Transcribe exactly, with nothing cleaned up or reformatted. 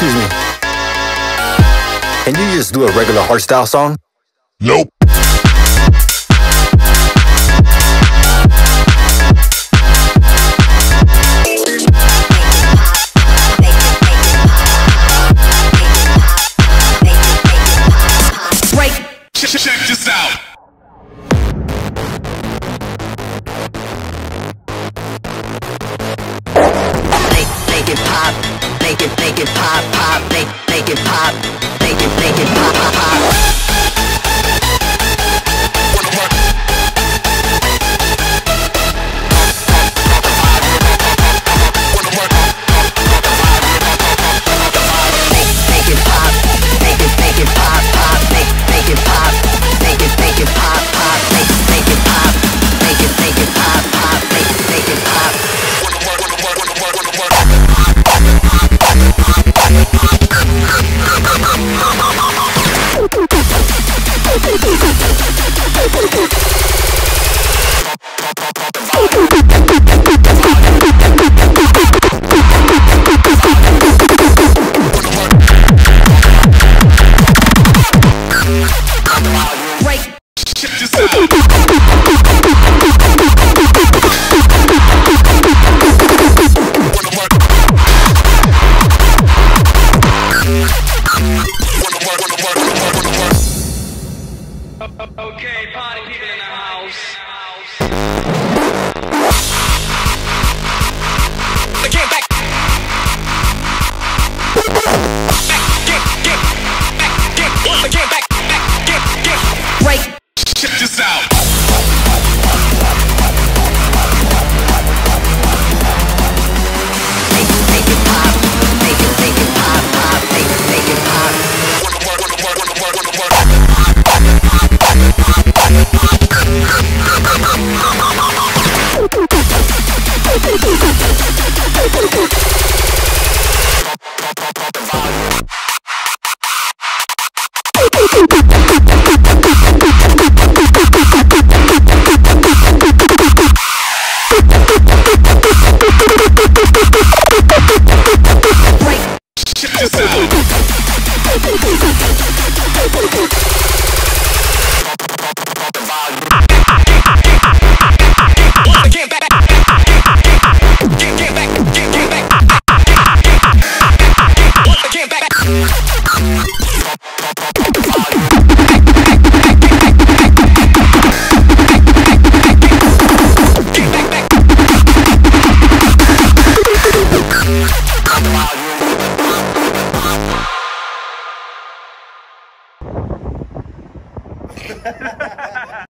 Excuse me. Can you just do a regular hardstyle song? Nope. Check this out. Make, make it pop, make it, make it pop, pop, make, make it pop, make it, make it pop, pop, pop. Okay, party people in the house. Get back. Back, get, get, back, get, once again, back, back, get, get, break. Check this out. Make it, make it pop, make it, make it pop, pop, make it, make it pop. Check this out. Get back, get, get back, get, get back, once again, back. Ha ha ha ha!